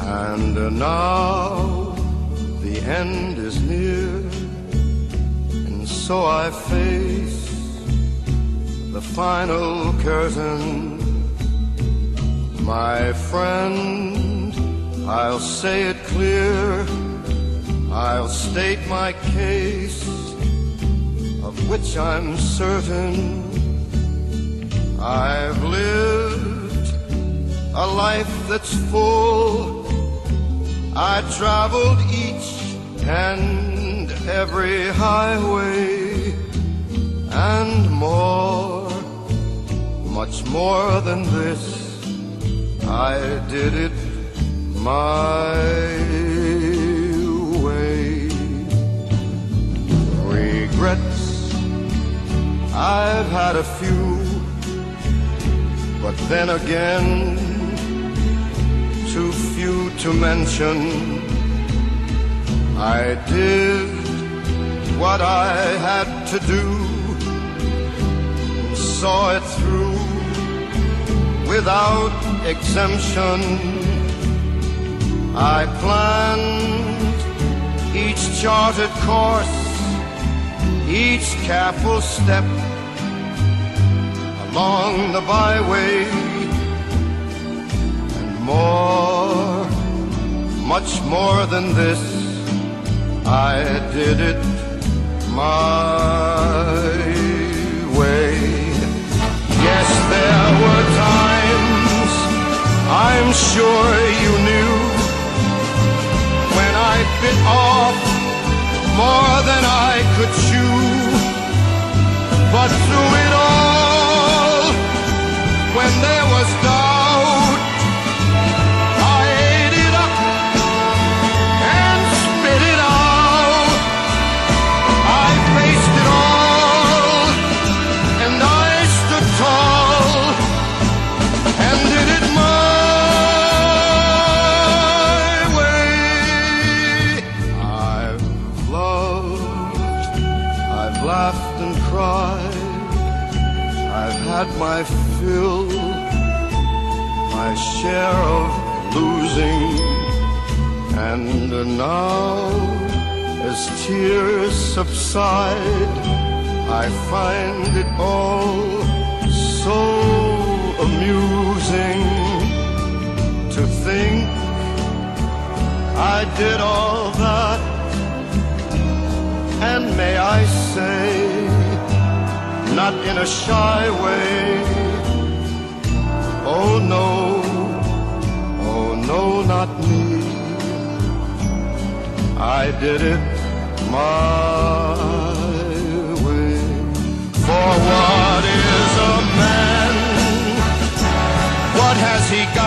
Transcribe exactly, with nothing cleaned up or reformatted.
And now the end is near, and so I face the final curtain. My friend, I'll say it clear, I'll state my case, of which I'm certain. I've lived a life that's full. I traveled each and every highway, and more, much more than this, I did it my way. Regrets, I've had a few, but then again, too few to mention. I did what I had to do, and saw it through without exemption. I planned each charted course, each careful step along the byway, and more, much more than this, I did it my way. Yes, there were times, I'm sure you knew, when I bit off more than I could chew. But through it all, when there was doubt, I ate it up and spit it out. I faced it all, and I stood tall, and did it my way. I've loved, I've laughed and cried, I've had my fill, my share of losing, and now, as tears subside, I find it all so amusing to think I did all that, and may I say, not in a shy way, oh no, oh no, not me. I did it my way. For what is a man? What has he got?